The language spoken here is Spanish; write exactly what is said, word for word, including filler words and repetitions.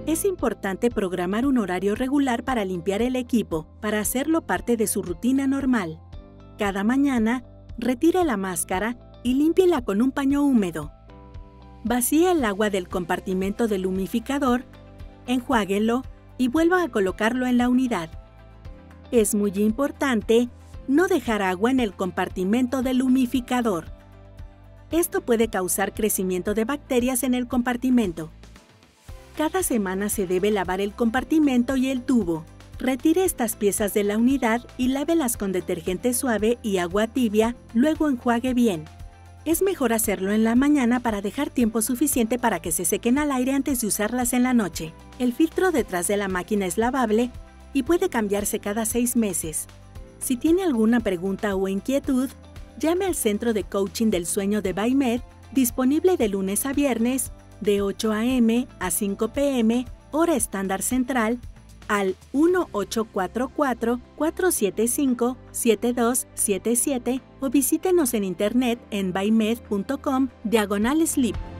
Es importante programar un horario regular para limpiar el equipo, para hacerlo parte de su rutina normal. Cada mañana, retire la máscara y límpiela con un paño húmedo. Vacíe el agua del compartimento del humidificador, enjuáguelo y vuelva a colocarlo en la unidad. Es muy importante no dejar agua en el compartimento del humidificador. Esto puede causar crecimiento de bacterias en el compartimento. Cada semana se debe lavar el compartimento y el tubo. Retire estas piezas de la unidad y lávelas con detergente suave y agua tibia, luego enjuague bien. Es mejor hacerlo en la mañana para dejar tiempo suficiente para que se sequen al aire antes de usarlas en la noche. El filtro detrás de la máquina es lavable y puede cambiarse cada seis meses. Si tiene alguna pregunta o inquietud, llame al Centro de Coaching del Sueño de Vaimed, disponible de lunes a viernes, de ocho a eme a cinco pe eme, hora estándar central, al uno ocho cuatro cuatro, cuatro siete cinco, siete dos siete siete o visítenos en internet en vaimed punto com diagonal sleep.